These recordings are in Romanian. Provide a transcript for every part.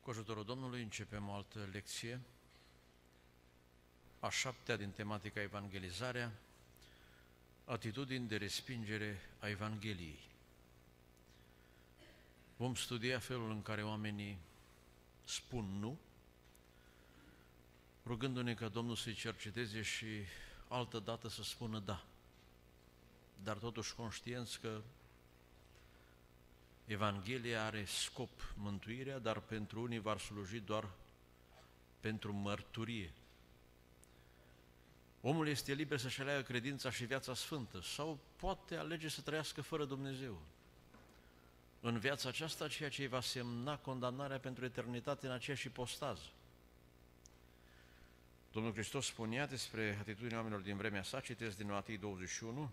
Cu ajutorul Domnului începem o altă lecție, a 7-a din tematica Evangelizarea, atitudini de respingere a Evangheliei. Vom studia felul în care oamenii spun nu, rugându-ne ca Domnul să-i cerceteze și altă dată să spună da, dar totuși conștienți că Evanghelia are scop mântuirea, dar pentru unii va sluji doar pentru mărturie. Omul este liber să-și aleagă credința și viața sfântă sau poate alege să trăiască fără Dumnezeu. În viața aceasta, ceea ce îi va semna condamnarea pentru eternitate în aceeași ipostază. Domnul Hristos spunea despre atitudinea oamenilor din vremea sa, citesc din Matei 21,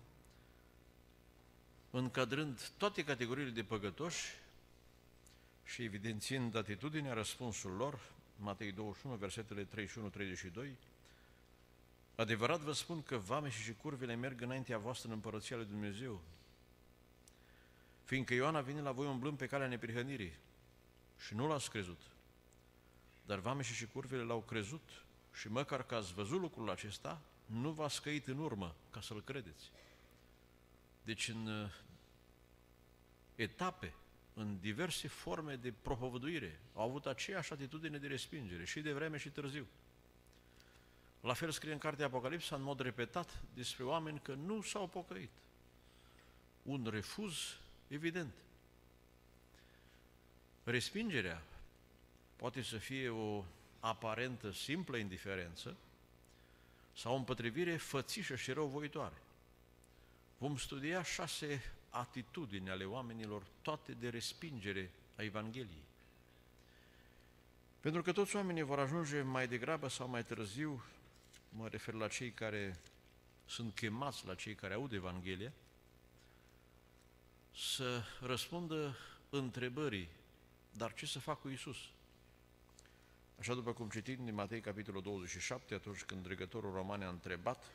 încadrând toate categoriile de păcătoși și evidențiind atitudinea, răspunsul lor, Matei 21, versetele 31-32, adevărat vă spun că vameșii și curvile merg înaintea voastră în împărăția lui Dumnezeu, fiindcă Ioan a venit la voi umblând pe calea neprihănirii și nu l-ați crezut, dar vameșii și curvile l-au crezut și măcar că ați văzut lucrul acesta, nu v-ați căit în urmă ca să-l credeți. Deci în etape, în diverse forme de propovăduire, au avut aceeași atitudine de respingere, și de vreme și târziu. La fel scrie în cartea Apocalipsa, în mod repetat, despre oameni că nu s-au pocăit. Un refuz evident. Respingerea poate să fie o aparentă, simplă indiferență sau o împotrivire fățișă și răuvoitoare. Vom studia 6 atitudini ale oamenilor, toate de respingere a Evangheliei. Pentru că toți oamenii vor ajunge mai degrabă sau mai târziu, mă refer la cei care sunt chemați, la cei care aud Evanghelia, să răspundă întrebării, dar ce să fac cu Iisus? Așa după cum citim din Matei, capitolul 27, atunci când dregătorul roman a întrebat,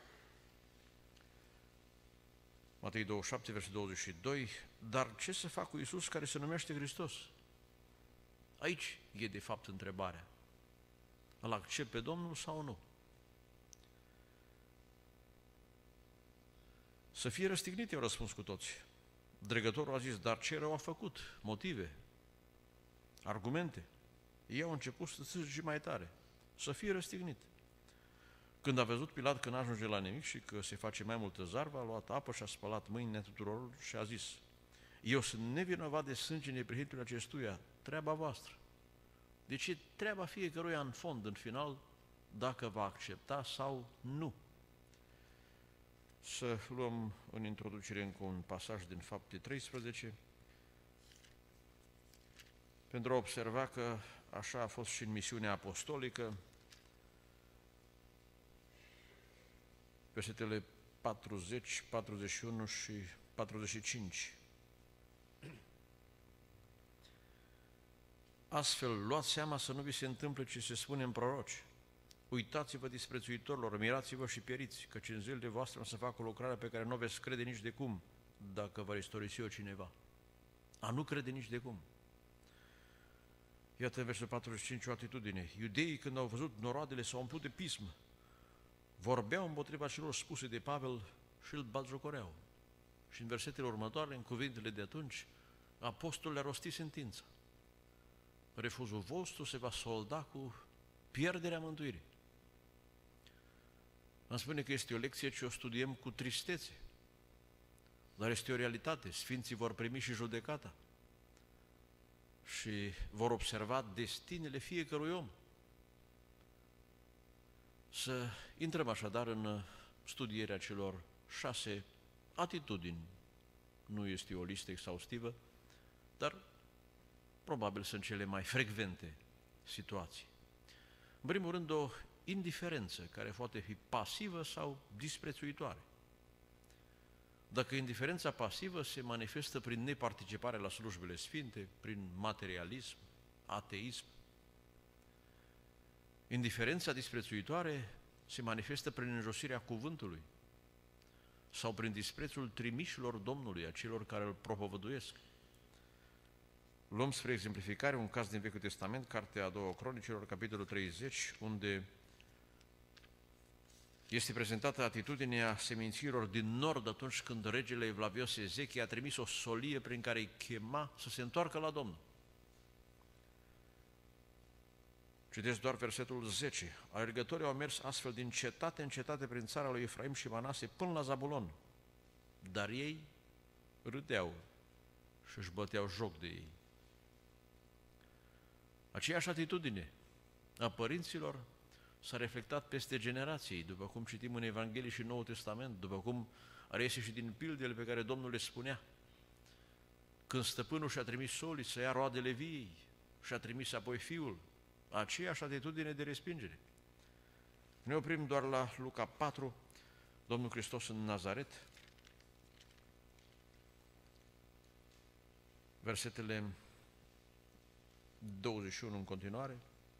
Matei 27, versetul 22, dar ce să fac cu Iisus care se numește Hristos? Aici e de fapt întrebarea. Îl accept pe Domnul sau nu? Să fie răstignit, i-au răspuns cu toți. Dregătorul a zis, dar ce rău a făcut? Motive, argumente. Ei au început să țârge mai tare, să fie răstignit. Când a văzut Pilat că n-ajunge la nimic și că se face mai multă zarvă, a luat apă și a spălat mâinile tuturor și a zis, eu sunt nevinovat de sânge neprihănitul acestuia, treaba voastră. Deci e treaba fiecăruia în fond, în final, dacă va accepta sau nu. Să luăm în introducere încă un pasaj din Fapte 13, pentru a observa că așa a fost și în misiunea apostolică, versetele 40, 41 și 45. Astfel, luați seama să nu vi se întâmple ce se spune în proroci. Uitați-vă disprețuitorilor, mirați-vă și pieriți, căci în zilele voastre o să fac o lucrare pe care nu o veți crede nici de cum, dacă va istorisi-o cineva. A nu crede nici de cum. Iată în versetul 45 o atitudine. Iudeii, când au văzut noroadele, s-au umplut de pism. Vorbeau împotriva celor spuse de Pavel și îl batjocoreau. Și în versetele următoare, în cuvintele de atunci, apostolul le-a rostit sentința. Refuzul vostru se va solda cu pierderea mântuirii. Îmi spune că este o lecție ce o studiem cu tristețe, dar este o realitate. Sfinții vor primi și judecata și vor observa destinele fiecărui om. Să intrăm așadar în studierea celor 6 atitudini. Nu este o listă exhaustivă, dar probabil sunt cele mai frecvente situații. În primul rând, o indiferență care poate fi pasivă sau disprețuitoare. Dacă indiferența pasivă se manifestă prin neparticipare la slujbele sfinte, prin materialism, ateism, indiferența disprețuitoare se manifestă prin înjosirea cuvântului sau prin disprețul trimișilor Domnului, a celor care îl propovăduiesc. Luăm spre exemplificare un caz din Vechiul Testament, Cartea a doua Cronicilor, capitolul 30, unde este prezentată atitudinea seminților din nord atunci când regele Evlavios Ezechia a trimis o solie prin care îi chema să se întoarcă la Domnul. Citesc doar versetul 10. Alergătorii au mers astfel din cetate în cetate prin țara lui Efraim și Manase până la Zabulon, dar ei râdeau și își băteau joc de ei. Aceeași atitudine a părinților s-a reflectat peste generații, după cum citim în Evanghelie și Noul Testament, după cum reiese și din pildele pe care Domnul le spunea. Când stăpânul și-a trimis solii să ia roadele viei și-a trimis apoi fiul, aceeași atitudine de respingere. Ne oprim doar la Luca 4, Domnul Hristos în Nazaret, versetele 21 în continuare.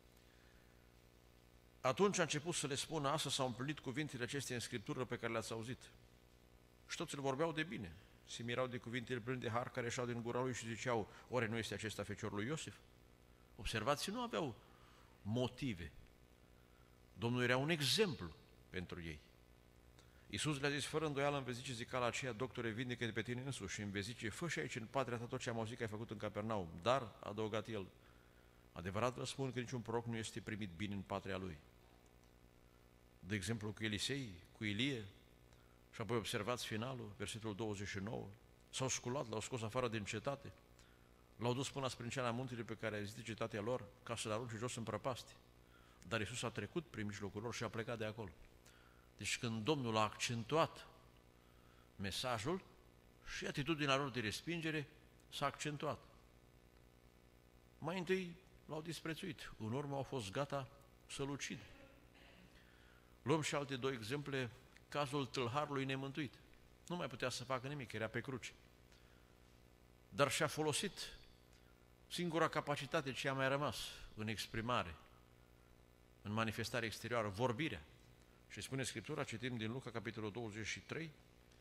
Atunci a început să le spună: astăzi s-au împlinit cuvintele acestea în Scriptură pe care le-ați auzit. Și toți îl vorbeau de bine, se mirau de cuvintele pline de har care ieșeau din gura lui și ziceau: oare nu este acesta feciorul lui Iosif? Observați, nu aveau motive. Domnul era un exemplu pentru ei. Iisus le-a zis: fără îndoială îmi vei zice zicala aceea: doctore, vindecă-te pe tine însuși, și îmi vei zice: fă și aici în patria ta tot ce am auzit că ai făcut în Capernaum. Dar, a adăugat el, adevărat vă spun că niciun proroc nu este primit bine în patria lui. De exemplu cu Elisei, cu Ilie, și apoi observați finalul, versetul 29, s-au sculat, l-au scos afară din cetate, l-au dus până la sprânceana muntelui pe care a zis cetatea lor, ca să-l arunce jos în prăpastie. Dar Iisus a trecut prin mijlocul lor și a plecat de acolo. Deci când Domnul a accentuat mesajul, și atitudinea lor de respingere s-a accentuat. Mai întâi l-au disprețuit, în urmă au fost gata să-l ucidă. Luăm și alte două exemple, cazul tâlharului nemântuit. Nu mai putea să facă nimic, era pe cruce. Dar și-a folosit singura capacitate ce a mai rămas în exprimare, în manifestare exterioară, vorbirea. Și spune Scriptura, citim din Luca, capitolul 23,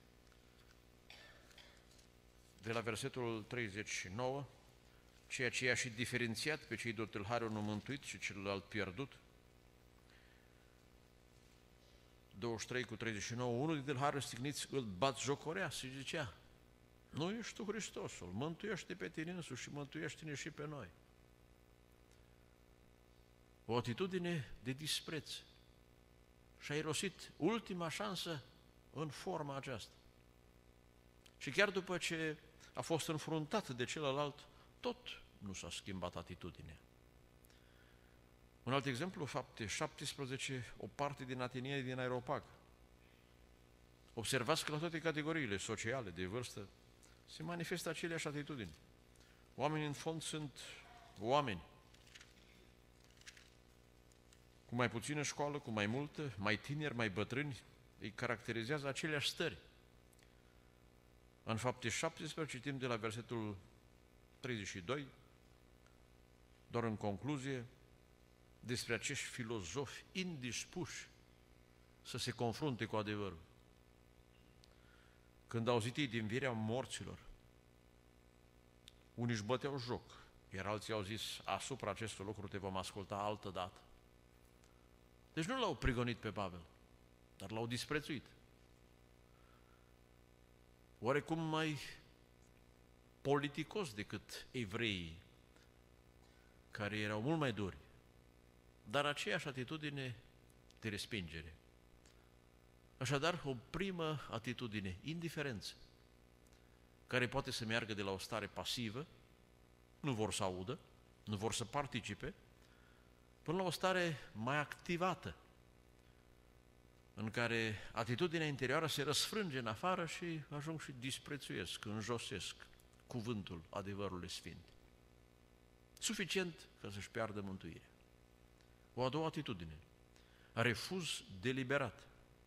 de la versetul 39, ceea ce i-a și diferențiat pe cei doi tâlhari, unul mântuit și celălalt pierdut. 23 cu 39, unul din tâlhari răstigniți îl batjocorea și zicea: nu ești tu Hristosul, mântuiește pe tine însuși și mântuiește-ne și pe noi. O atitudine de dispreț. Și a irosit ultima șansă în forma aceasta. Și chiar după ce a fost înfruntat de celălalt, tot nu s-a schimbat atitudinea. Un alt exemplu, Fapte 17, o parte din atenieni din Areopag. Observați că la toate categoriile sociale, de vârstă, se manifestă aceleași atitudini. Oamenii, în fond, sunt oameni. Cu mai puțină școală, cu mai multă, mai tineri, mai bătrâni, îi caracterizează aceleași stări. În Fapte 17 citim de la versetul 32, doar în concluzie, despre acești filozofi indispuși să se confrunte cu adevărul. Când au auzit ei din învierea morților, unii își băteau joc, iar alții au zis: asupra acestor lucruri te vom asculta altă dată. Deci nu l-au prigonit pe Pavel, dar l-au disprețuit. Oarecum mai politicos decât evreii, care erau mult mai duri, dar aceeași atitudine de respingere. Așadar, o primă atitudine, indiferență, care poate să meargă de la o stare pasivă, nu vor să audă, nu vor să participe, până la o stare mai activată, în care atitudinea interioară se răsfrânge în afară și ajung și disprețuiesc, înjosesc cuvântul adevărului sfânt. Suficient ca să-și piardă mântuirea. O a doua atitudine, refuz deliberat.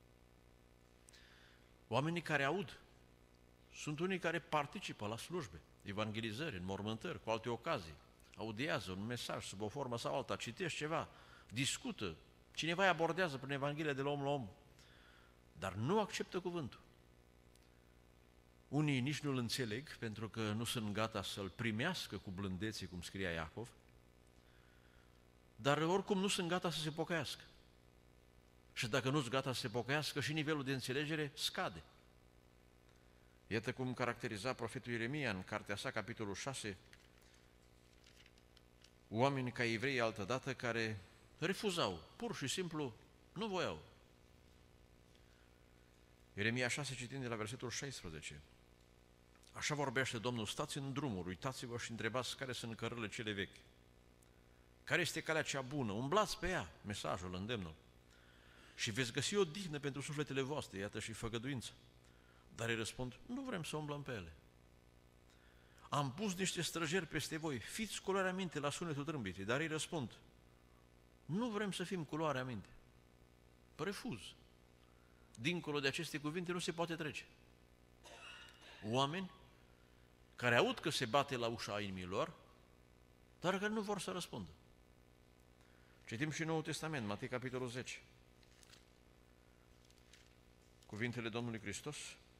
Oamenii care aud sunt unii care participă la slujbe, evangelizări, înmormântări, cu alte ocazii, audiază un mesaj sub o formă sau alta, citește ceva, discută, cineva îi abordează prin Evanghelia de la om la om, dar nu acceptă cuvântul. Unii nici nu-l înțeleg pentru că nu sunt gata să-l primească cu blândețe, cum scria Iacov, dar oricum nu sunt gata să se pocăiască. Și dacă nu sunt gata să se pocăiască, și nivelul de înțelegere scade. Iată cum caracteriza profetul Ieremia în cartea sa, capitolul 6, oameni ca evrei altădată care refuzau, pur și simplu nu voiau. Ieremia 6, citind de la versetul 16. Așa vorbește Domnul, stați în drumuri, uitați-vă și întrebați care sunt cărările cele vechi. Care este calea cea bună? Umblați pe ea, mesajul, îndemnul. Și veți găsi o dihnă pentru sufletele voastre, iată și făgăduință. Dar îi răspund, nu vrem să umblăm pe ele. Am pus niște străjeri peste voi, fiți culoarea minte la sunetul trâmbiței, dar îi răspund, nu vrem să fim culoarea minte. Refuz. Dincolo de aceste cuvinte nu se poate trece. Oameni care aud că se bate la ușa inimilor, dar că nu vor să răspundă. Citim și Noul Testament, Matei, capitolul 10. Cuvintele Domnului Hristos,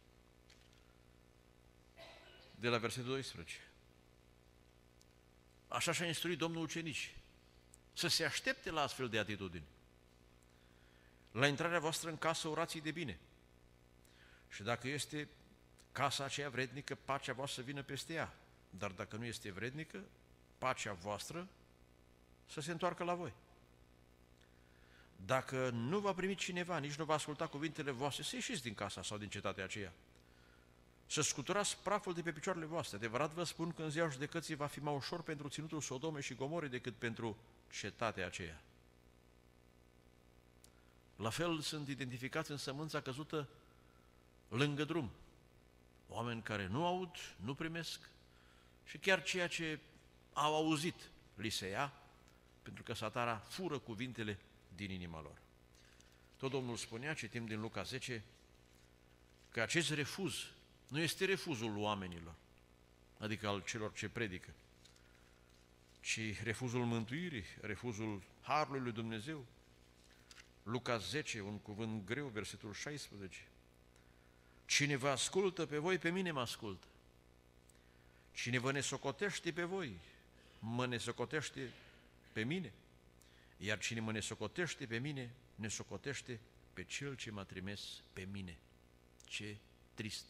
de la versetul 12. Așa și-a instruit Domnul ucenici, să se aștepte la astfel de atitudini. La intrarea voastră în casă orați de bine. Și dacă este casa aceea vrednică, pacea voastră să vină peste ea. Dar dacă nu este vrednică, pacea voastră să se întoarcă la voi. Dacă nu va primi cineva, nici nu va asculta cuvintele voastre, să ieșiți din casa sau din cetatea aceea. Să scuturați praful de pe picioarele voastre. Adevărat vă spun că în ziua judecății va fi mai ușor pentru ținutul Sodome și Gomore decât pentru cetatea aceea. La fel sunt identificați în sămânța căzută lângă drum. Oameni care nu aud, nu primesc și chiar ceea ce au auzit li se ia, pentru că Satana fură cuvintele din inima lor. Tot Domnul spunea, citim din Luca 10, că acest refuz nu este refuzul oamenilor, adică al celor ce predică, ci refuzul mântuirii, refuzul harului lui Dumnezeu. Luca 10, un cuvânt greu, versetul 16. Cine vă ascultă pe voi, pe mine mă ascultă. Cine vă nesocotește pe voi, mă nesocotește pe mine. Iar cine mă nesocotește pe mine, nesocotește pe Cel ce m-a trimis pe mine. Ce trist!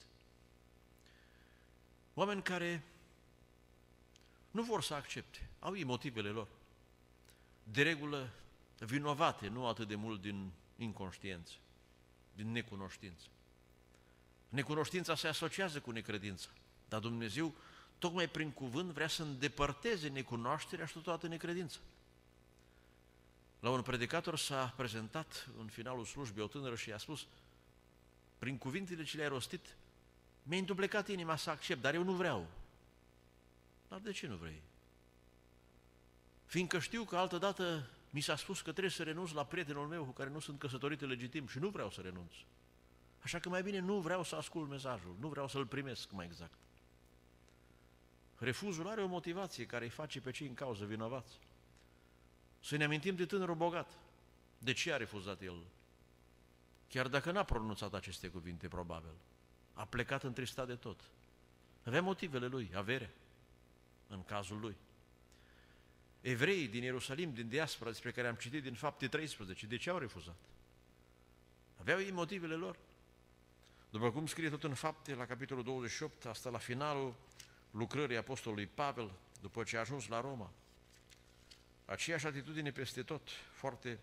Oameni care nu vor să accepte, au ei motivele lor. De regulă vinovate, nu atât de mult din inconștiență, din necunoștință. Necunoștința se asociază cu necredința, dar Dumnezeu, tocmai prin cuvânt, vrea să îndepărteze necunoașterea și totodată necredința. La un predicator s-a prezentat în finalul slujbei o tânără și i-a spus, prin cuvintele ce le-ai rostit, mi-a înduplecat inima să accept, dar eu nu vreau. Dar de ce nu vrei? Fiindcă știu că altădată mi s-a spus că trebuie să renunț la prietenul meu cu care nu sunt căsătorit legitim și nu vreau să renunț. Așa că mai bine nu vreau să ascult mesajul, nu vreau să-l primesc mai exact. Refuzul are o motivație care îi face pe cei în cauză vinovați. Să ne amintim de tânărul bogat. De ce a refuzat el? Chiar dacă n-a pronunțat aceste cuvinte, probabil. A plecat întristat de tot. Avea motivele lui, averea, în cazul lui. Evreii din Ierusalim, din diaspora, despre care am citit din Fapte 13, de ce au refuzat? Aveau ei motivele lor. După cum scrie tot în Fapte, la capitolul 28, asta la finalul lucrării apostolului Pavel, după ce a ajuns la Roma. Aceeași atitudine peste tot, foarte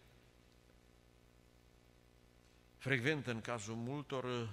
frecventă în cazul multor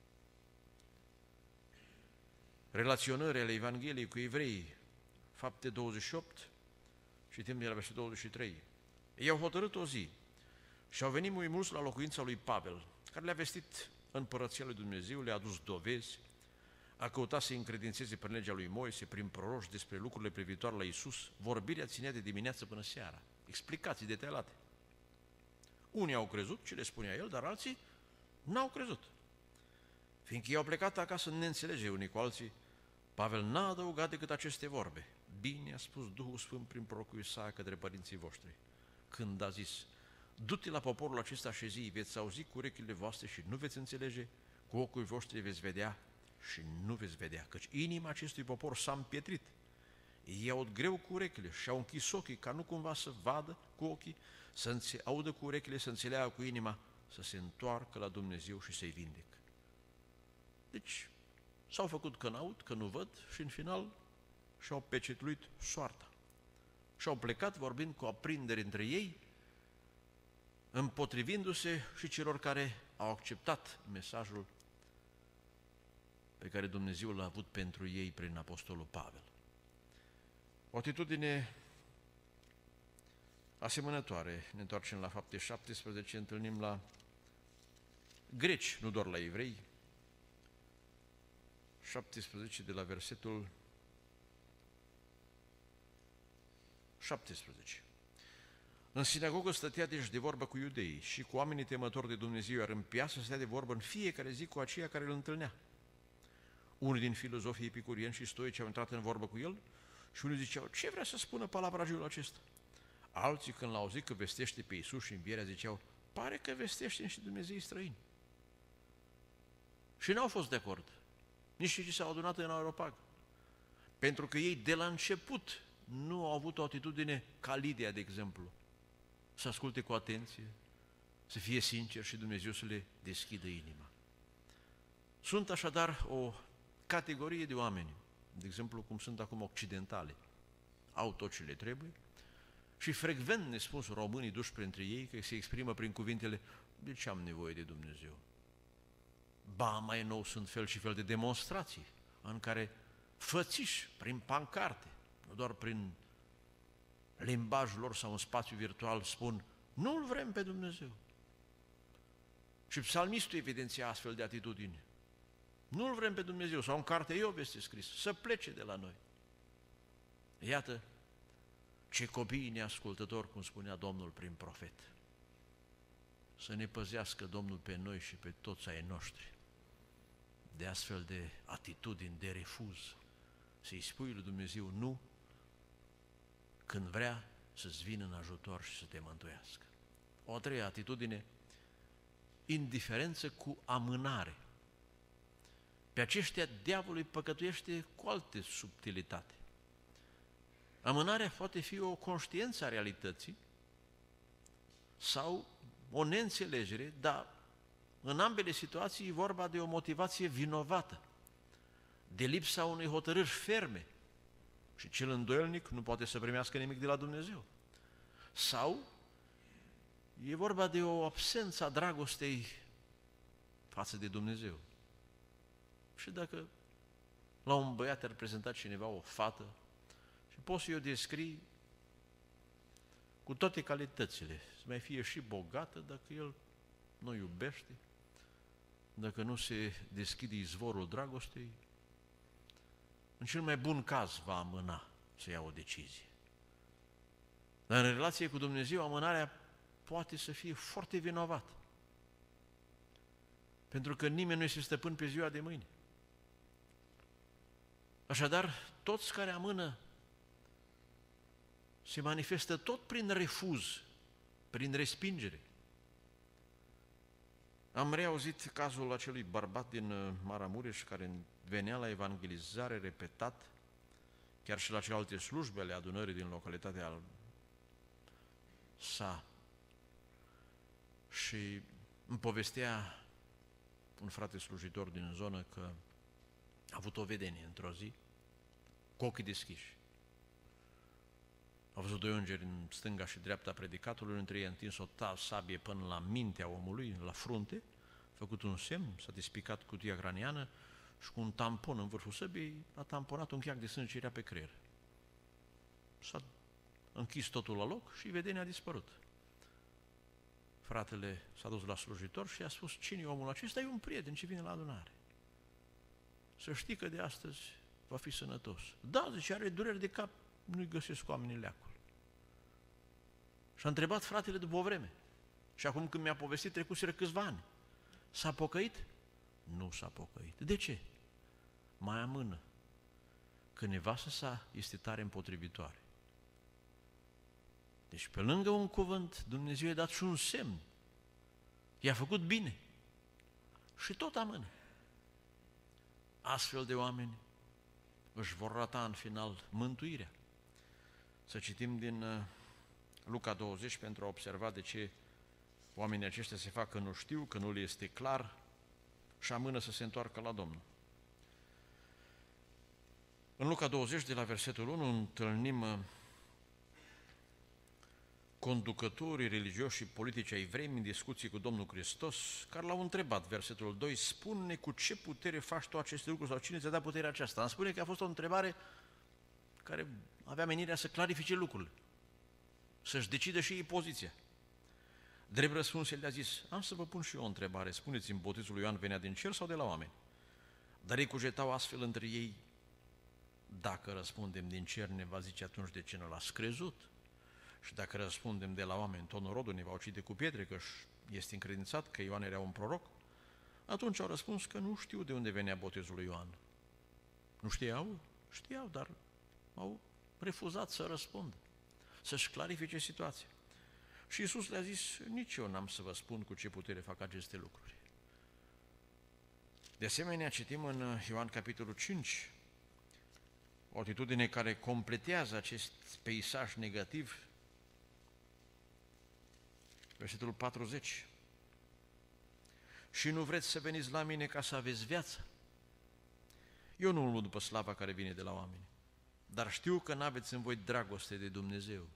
relaționări ale Evangheliei cu evreii. Fapte 28, citim de la versetul 23. Ei au hotărât o zi și au venit mulți la locuința lui Pavel, care le-a vestit împărăția lui Dumnezeu, le-a adus dovezi, a căutat să încredințeze prin legea lui Moise, prin proroși despre lucrurile privitoare la Iisus, vorbirea ținea de dimineață până seara, explicații detaliate. Unii au crezut ce le spunea el, dar alții n-au crezut. Fiindcă ei au plecat acasă în neînțelege unii cu alții, Pavel n-a adăugat decât aceste vorbe. Bine a spus Duhul Sfânt prin prorocul Isaia către părinții voștri, când a zis, du-te la poporul acesta și zi, veți auzi cu urechile voastre și nu veți înțelege, cu ochii voștri veți vedea și nu veți vedea, căci inima acestui popor s-a împietrit. Ei aud greu cu urechile și au închis ochii ca nu cumva să vadă cu ochii, să audă cu urechile, să înțeleagă cu inima, să se întoarcă la Dumnezeu și să-i vindec. Deci s-au făcut că n-aud, că nu văd și în final și-au pecetluit soarta. Și-au plecat vorbind cu aprindere între ei, împotrivindu-se și celor care au acceptat mesajul pe care Dumnezeu l-a avut pentru ei prin Apostolul Pavel. O atitudine asemănătoare, ne întoarcem la Fapte 17, întâlnim la greci, nu doar la evrei, 17 de la versetul 17. În sinagogă stătea deci de vorbă cu iudeii și cu oamenii temători de Dumnezeu, iar în piață stătea de vorbă în fiecare zi cu aceia care îl întâlnea. Unii din filozofii epicurieni și stoici au intrat în vorbă cu el și unii ziceau, ce vrea să spună palavrajul acesta? Alții, când l-au auzit că vestește pe Iisus și învierea, ziceau, pare că vestește și Dumnezei străini. Și n-au fost de acord, nici cei ce s-au adunat în Areopag, pentru că ei de la început nu au avut o atitudine ca Lidia, de exemplu, să asculte cu atenție, să fie sincer și Dumnezeu să le deschidă inima. Sunt așadar o categorie de oameni, de exemplu cum sunt acum occidentale, au tot ce le trebuie și frecvent ne spun românii duși printre ei că se exprimă prin cuvintele, de ce am nevoie de Dumnezeu? Ba, mai nou sunt fel și fel de demonstrații în care fățiși prin pancarte, nu doar prin limbajul lor sau în spațiu virtual spun, nu-L vrem pe Dumnezeu. Și psalmistul evidenția astfel de atitudini. Nu-L vrem pe Dumnezeu, sau în cartea Iov este scris, să plece de la noi. Iată ce copii neascultători, cum spunea Domnul prin profet. Să ne păzească Domnul pe noi și pe toți ai noștri de astfel de atitudini, de refuz. Să-i spui lui Dumnezeu nu când vrea să-ți vină în ajutor și să te mântuiască. O a treia atitudine, indiferență cu amânare. Pe aceștia diavolul îi păcătuiește cu alte subtilitate. Amânarea poate fi o conștiință a realității sau o neînțelegere, dar în ambele situații e vorba de o motivație vinovată, de lipsa unei hotărâri ferme și cel îndoielnic nu poate să primească nimic de la Dumnezeu. Sau e vorba de o absență a dragostei față de Dumnezeu. Și dacă la un băiat ar prezenta cineva o fată și poți să o descrii cu toate calitățile, să mai fie și bogată, dacă el nu iubește, dacă nu se deschide izvorul dragostei, în cel mai bun caz va amâna să ia o decizie. Dar în relație cu Dumnezeu, amânarea poate să fie foarte vinovată. Pentru că nimeni nu este stăpân pe ziua de mâine. Așadar, toți care amână se manifestă tot prin refuz, prin respingere. Am reauzit cazul acelui bărbat din Maramureș care venea la evangelizare repetat, chiar și la celelalte slujbe ale adunării din localitatea sa. Și îmi povestea un frate slujitor din zonă că a avut o vedenie într-o zi, cu ochii deschiși. A văzut doi îngeri în stânga și dreapta predicatului, între ei a întins o sabie până la mintea omului, la frunte, a făcut un semn, s-a despicat cutia craniană și cu un tampon în vârful săbiei a tamponat un cheac de sânge ce era pe creier. S-a închis totul la loc și vedenia a dispărut. Fratele s-a dus la slujitor și i-a spus, cine e omul acesta? E un prieten ce vine la adunare. Să știi că de astăzi va fi sănătos. Da, zice, are dureri de cap, nu-i găsesc oamenii leacul. Și a întrebat fratele după o vreme. Și acum când mi-a povestit, trecuseră câțiva ani. S-a pocăit? Nu s-a pocăit. De ce? Mai amână. Că nevastă sa este tare împotrivitoare. Deci pe lângă un cuvânt, Dumnezeu i-a dat și un semn. I-a făcut bine. Și tot amână. astfel de oameni își vor rata în final mântuirea. Să citim din Luca 20 pentru a observa de ce oamenii aceștia se fac că nu știu, că nu le este clar și amână să se întoarcă la Domnul. În Luca 20, de la versetul 1, întâlnim conducătorii religioși și politici ai vremii în discuții cu Domnul Hristos, care l-au întrebat, versetul 2, spune cu ce putere faci tu aceste lucruri sau cine ți-a dat puterea aceasta? Îmi spune că a fost o întrebare care avea menirea să clarifice lucrurile, să-și decidă și ei poziția. Drept răspuns, el le-a zis, am să vă pun și eu o întrebare, spuneți-mi, botezul lui Ioan venea din cer sau de la oameni? Dar ei cugetau astfel între ei, dacă răspundem din cer, ne va zice atunci de ce nu l-ați crezut? Și dacă răspundem de la oameni, tot norodul ne va ucide cu pietre, că este încredințat că Ioan era un proroc, atunci au răspuns că nu știu de unde venea botezul lui Ioan. Nu știau? Știau, dar au refuzat să răspundă, să-și clarifice situația. Și Iisus le-a zis, nici eu n-am să vă spun cu ce putere fac aceste lucruri. De asemenea, citim în Ioan capitolul 5, o atitudine care completează acest peisaj negativ, versetul 40. Și nu vreți să veniți la mine ca să aveți viață? Eu nu urmă după slava care vine de la oameni, dar știu că n-aveți în voi dragoste de Dumnezeu.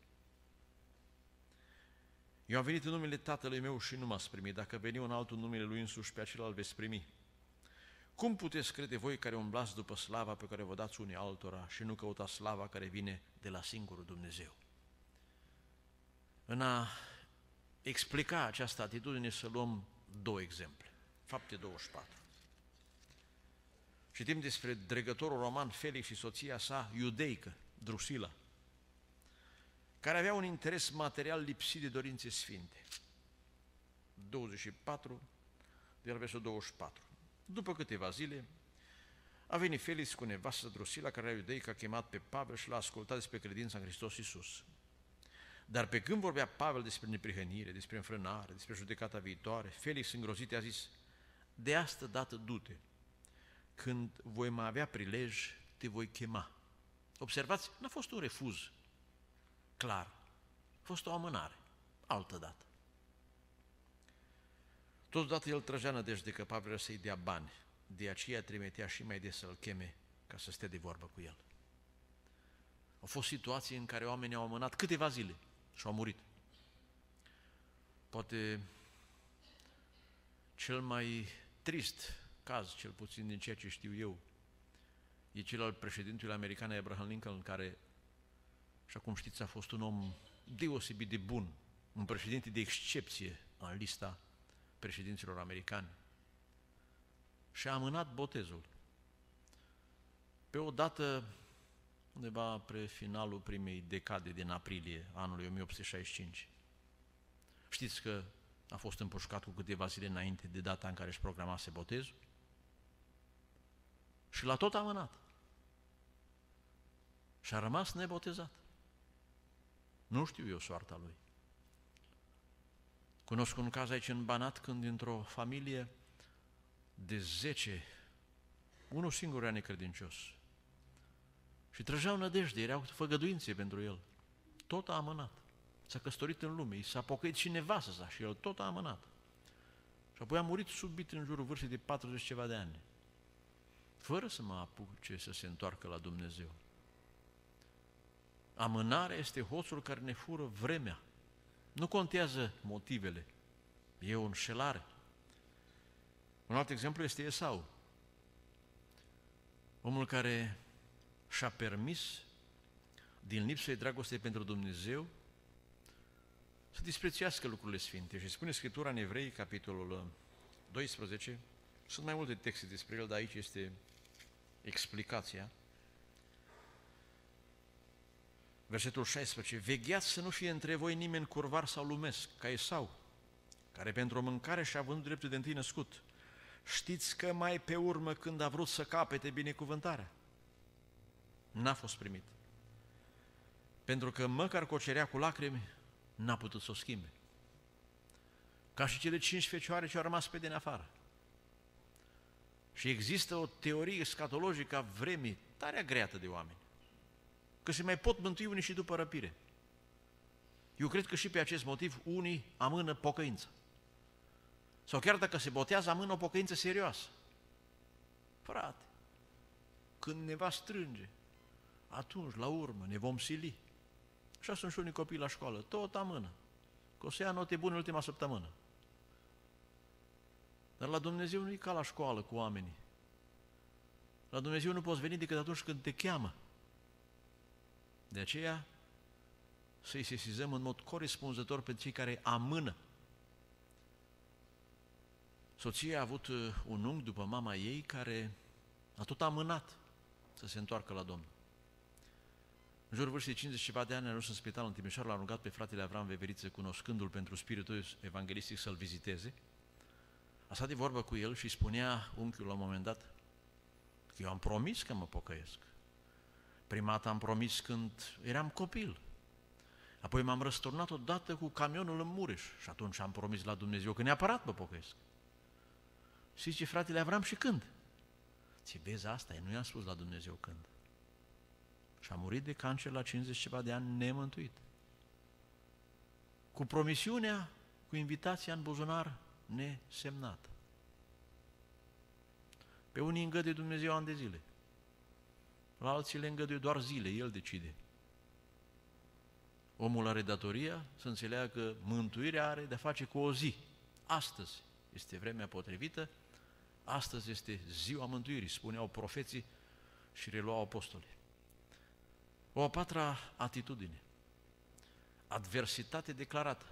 Eu am venit în numele Tatălui meu și nu m-ați primit. Dacă veni un altul în numele Lui însuși, pe acela îl veți primi. Cum puteți crede voi care umblați după slava pe care vă dați unii altora și nu căutați slava care vine de la singurul Dumnezeu? În a explica această atitudine să luăm două exemple. Fapte 24. Citim despre dregătorul roman Felix și soția sa iudeică, Drusila, care avea un interes material lipsit de dorințe sfinte. 24, de la versetul 24. După câteva zile, a venit Felix cu nevastă Drusila, care era iudeică, a chemat pe Pavel și l-a ascultat despre credința în Hristos Iisus. Dar pe când vorbea Pavel despre neprihănire, despre înfrânare, despre judecata viitoare, Felix îngrozit a zis, de asta dată du-te, când voi mai avea prilej, te voi chema. Observați, n-a fost un refuz clar, a fost o amânare, altă dată. Totodată el trăgea nădejde că Pavel să-i dea bani, de aceea trimitea și mai des să-l cheme ca să stea de vorbă cu el. Au fost situații în care oamenii au amânat câteva zile și au murit. Poate cel mai trist caz, cel puțin din ceea ce știu eu, e cel al președintelui american Abraham Lincoln, care, așa cum știți, a fost un om deosebit de bun, un președinte de excepție în lista președinților americani, și a amânat botezul. Pe o dată, undeva pre finalul primei decade din aprilie anului 1865. Știți că a fost împușcat cu câteva zile înainte de data în care își programase botezul? Și l-a tot amânat. Și a rămas nebotezat. Nu știu eu soarta lui. Cunosc un caz aici în Banat, când dintr-o familie de 10, unul singur era necredincios. Și trăgeau nădejde, erau făgăduințe pentru el. Tot a amânat. S-a căsătorit în lume, s-a pocăit și nevastă sa și el tot a amânat. Și apoi a murit subit în jurul vârstei de 40 ceva de ani, fără să mă apuce să se întoarcă la Dumnezeu. Amânarea este hoțul care ne fură vremea. Nu contează motivele, e o înșelare. Un alt exemplu este Esau, omul care și-a permis, din lipsă de dragoste pentru Dumnezeu, să disprețuiască lucrurile sfinte. Și spune Scriptura în Evrei, capitolul 12, sunt mai multe texte despre el, dar aici este explicația. Versetul 16, vegheați să nu fie între voi nimeni curvar sau lumesc, ca Esau, care pentru o mâncare și-a vândut dreptul de întâi născut. Știți că mai pe urmă, când a vrut să capete binecuvântarea, n-a fost primit. Pentru că măcar că o cerea cu lacrimi, n-a putut să o schimbe. Ca și cele 5 fecioare ce au rămas pe din afară. Și există o teorie escatologică a vremii tare agreată de oameni, că se mai pot mântui unii și după răpire. Eu cred că și pe acest motiv unii amână pocăința. Sau chiar dacă se botează, amână o pocăință serioasă. Frate, când ne va strânge, atunci, la urmă, ne vom sili. Așa sunt și unii copii la școală, tot amână, că o să ia note bune în ultima săptămână. Dar la Dumnezeu nu e ca la școală cu oamenii. La Dumnezeu nu poți veni decât atunci când te cheamă. De aceea, să-i sesizăm în mod corespunzător pe cei care amână. Soția a avut un unghi după mama ei care a tot amânat să se întoarcă la Domnul. În jurul vârstei 50 de ani a ajuns în spital în Timișoara, l-a rugat pe fratele Avram Veveriță, cunoscându-l pentru spiritul evanghelistic, să-l viziteze. A stat de vorbă cu el și spunea unchiul la un moment dat că eu am promis că mă pocăiesc. Prima dată am promis când eram copil. Apoi m-am răsturnat odată cu camionul în Mureș și atunci am promis la Dumnezeu că neapărat mă pocăiesc. Și zice fratele Avram, și când? Ți vezi asta, nu i-am spus la Dumnezeu când. Și a murit de cancer la 50 de ani nemântuit. Cu promisiunea, cu invitația în buzunar nesemnată. Pe unii îngăduie Dumnezeu ani de zile, la alții le îngăduie doar zile, El decide. Omul are datoria să înțeleagă că mântuirea are de-a face cu o zi. Astăzi este vremea potrivită, astăzi este ziua mântuirii, spuneau profeții și reluau apostolii. O a patra atitudine, adversitate declarată.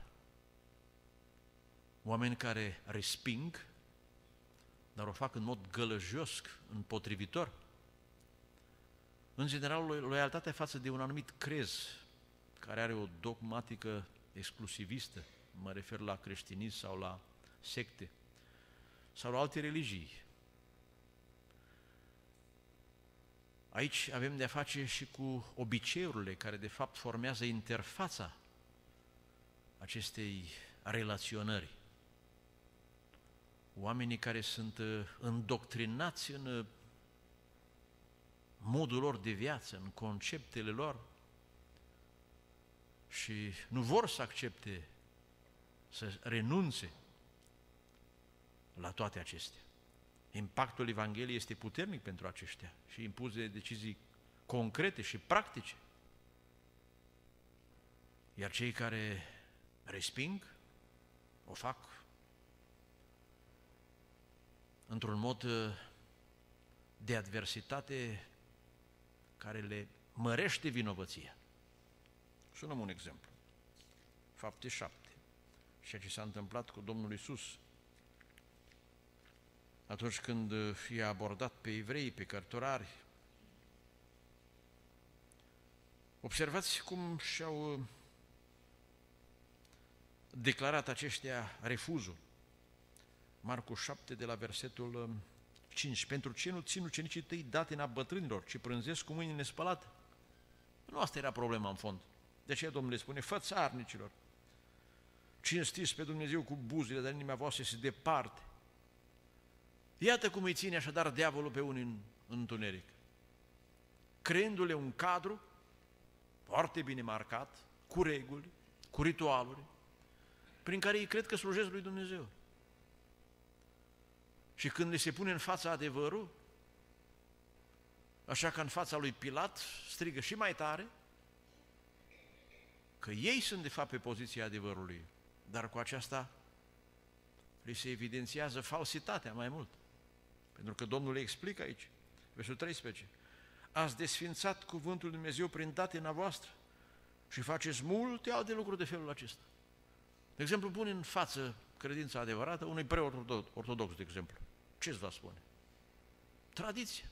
Oameni care resping, dar o fac în mod gălăjios, împotrivitor. În general, loialitatea față de un anumit crez, care are o dogmatică exclusivistă, mă refer la creștinism sau la secte, sau la alte religii. Aici avem de-a face și cu obiceiurile care de fapt formează interfața acestei relaționări. Oamenii care sunt îndoctrinați în modul lor de viață, în conceptele lor și nu vor să accepte, să renunțe la toate acestea. Impactul Evangheliei este puternic pentru aceștia și impune decizii concrete și practice. Iar cei care resping, o fac într-un mod de adversitate care le mărește vinovăția. Să luăm un exemplu. Fapte 7. Ceea ce s-a întâmplat cu Domnul Iisus atunci când i-a abordat pe evrei, pe cărturari. Observați cum și-au declarat aceștia refuzul. Marcu 7, de la versetul 5. Pentru ce nu țin ucenicii tăi datina bătrânilor, ci prânzesc cu mâini nespălate? Nu asta era problema în fond. De aceea Domnul le spune, fă țarnicilor, cinstiți pe Dumnezeu cu buzile, dar inima voastră se departe. Iată cum îi ține așadar diavolul pe unii în întuneric, creându-le un cadru foarte bine marcat, cu reguli, cu ritualuri, prin care ei cred că slujesc lui Dumnezeu. Și când le se pune în fața adevărul, așa ca în fața lui Pilat, strigă și mai tare că ei sunt de fapt pe poziția adevărului, dar cu aceasta li se evidențiază falsitatea mai mult. Pentru că Domnul le explică aici, versul 13, ați desfințat cuvântul lui Dumnezeu prin datina voastră și faceți multe alte lucruri de felul acesta. De exemplu, pune în față credința adevărată unui preot ortodox, de exemplu. Ce-ți va spune? Tradiție.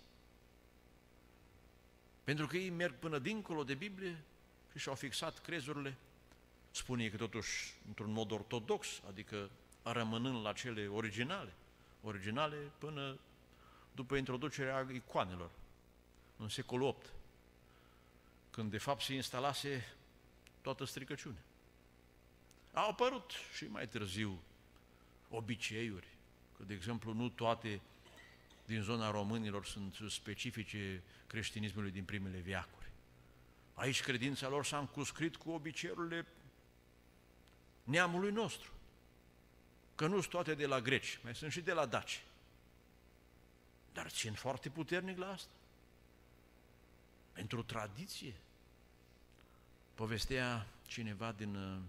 Pentru că ei merg până dincolo de Biblie și și-au fixat crezurile, spune că totuși într-un mod ortodox, adică rămânând la cele originale până după introducerea icoanelor, în secolul VIII, când de fapt se instalase toată stricăciunea. Au apărut și mai târziu obiceiuri, că de exemplu nu toate din zona românilor sunt specifice creștinismului din primele veacuri. Aici credința lor s-a încuscrit cu obiceiurile neamului nostru, că nu sunt toate de la greci, mai sunt și de la daci. Dar țin foarte puternic la asta. Pentru tradiție. Povestea cineva din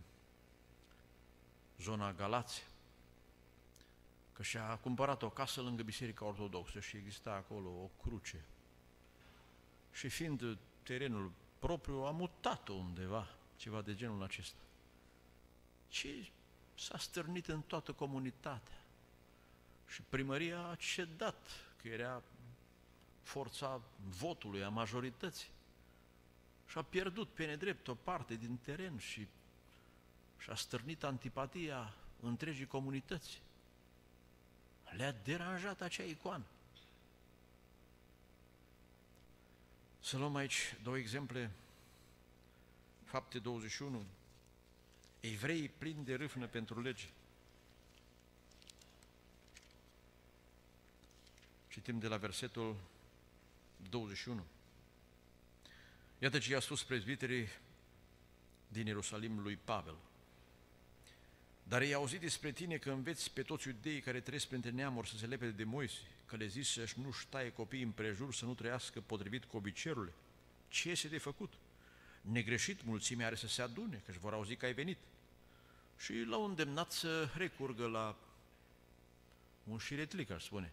zona Galați că și-a cumpărat o casă lângă Biserica Ortodoxă și exista acolo o cruce. Și fiind terenul propriu, a mutat-o undeva, ceva de genul acesta. Și s-a stârnit în toată comunitatea. Și primăria a cedat, că era forța votului, a majorității. Și a pierdut pe nedrept o parte din teren și a stârnit antipatia întregii comunități. Le-a deranjat acea icoană. Să luăm aici două exemple. Fapte 21. Evreii plini de râvnă pentru lege. Citim de la versetul 21. Iată ce i-a spus prezbiterii din Ierusalim lui Pavel. Dar ei au auzit despre tine că înveți pe toți iudeii care trăiesc printre neamuri să se lepede de Moise, că le zici să-și nu-și taie copiii împrejur, să nu trăiască potrivit cu obiceiurile. Ce este de făcut? Negreșit mulțimea are să se adune, că își vor auzi că ai venit. Și l-au îndemnat să recurgă la un șiretlic, aș spune.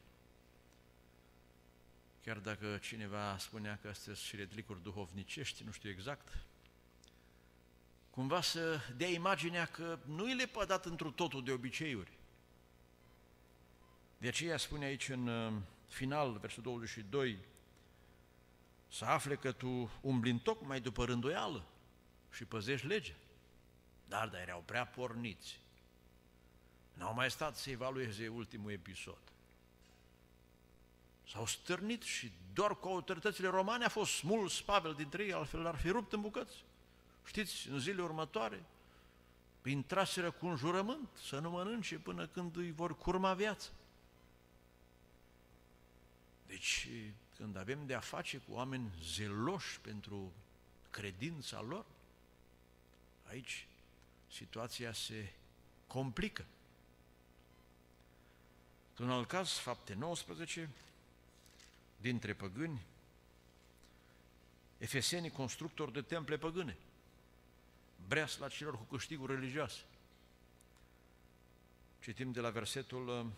Chiar dacă cineva spunea că astea sunt șiretlicuri duhovnicești, nu știu exact, cumva să dea imaginea că nu i le pădat întru totul de obiceiuri. De aceea spune aici în final, versul 22, să afle că tu umbli întocmai după rânduială și păzești legea. Dar erau prea porniți. N-au mai stat să evalueze ultimul episod. S-au stârnit și doar cu autoritățile romane a fost smuls Pavel dintre ei, altfel l-ar fi rupt în bucăți. Știți, în zilele următoare, intraseră cu un jurământ să nu mănânce până când îi vor curma viața. Deci, când avem de-a face cu oameni zeloși pentru credința lor, aici situația se complică. Un alt caz, Fapte 19, dintre păgâni, efesenii constructori de temple păgâne, breasla celor cu câștiguri religioase. Citim de la versetul